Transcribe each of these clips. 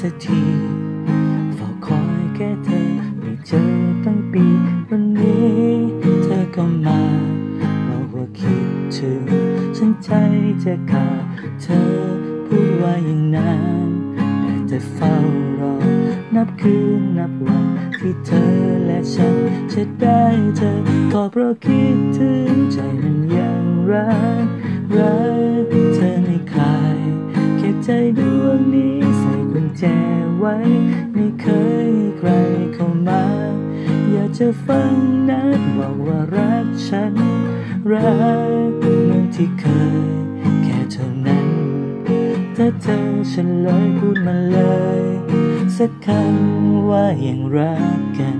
สักทีเฝ้าคอยแค่เธอไม่เจอตั้งปีวันนี้เธอก็มาบอกว่าคิดถึงฉันใจจะขาดเธอพูดว่าอย่างนั้นแต่จะเฝ้ารอนับคืนนับวันที่เธอและฉันจะได้เจอก็เพราะคิดถึงใจมันยังรักเธอไม่คลายเก็บใจดวงนี้ใส่กุญแจไว้ไม่เคยให้ใครเข้ามาอยากจะฟังนัดบอกว่ารักฉันรักเหมือนที่เคยแค่เท่านั้นถ้าเธอฉันเลยพูดมาเลยสักคำว่ายังรักกัน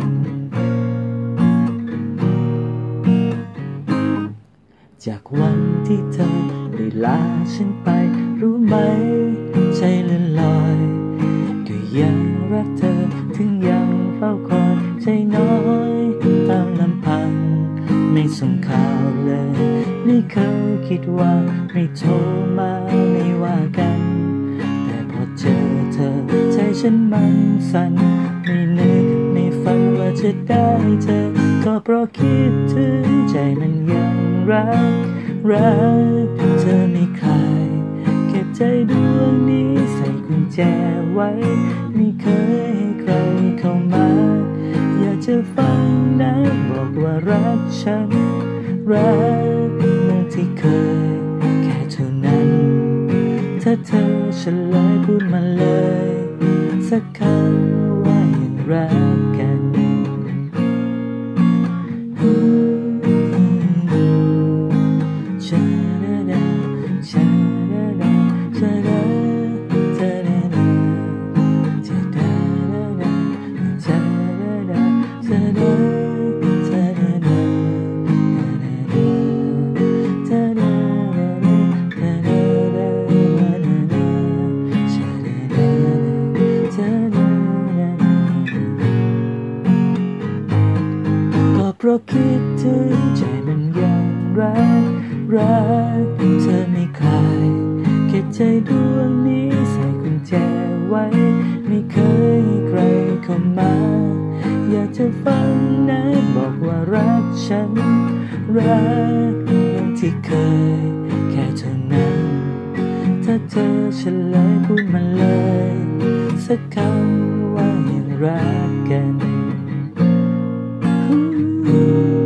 จากวันที่เธอได้ลาฉันไปรู้ไหมใจเลื่อนลอยก็ยังรักเธอถึงยังเฝ้าคอยใจน้อยตามลำพังไม่ส่งข่าวเลยไม่เคยคิดว่าไม่โทรมาไม่ว่ากันแต่พอเจอเธอใจฉันมันสั่นไม่นึกไม่ฝันว่าจะได้เธอก็เพราะคิดถึงใจมันยังรักเธอไม่คลายเก็บใจดวงนี้ใส่กุญแจไว้ไม่เคยให้ใครเข้ามาอยากจะฟังนะบอกว่ารักฉันรักเหมือนที่เคยแค่เท่านั้นถ้าเธอเฉลยพูดมาเลยสักคำว่ายังรักกันเพราะคิดถึงใจมันยังรักเธอไม่คลายเก็บใจดวงนี้ใส่กุญแจไว้ไม่เคยให้ใครเข้ามาอยากจะฟังนะบอกว่ารักฉันรักเหมือนที่เคยแค่เท่านั้นถ้าเธอเฉลยพูดมาเลยสักคำว่ายังรักกัน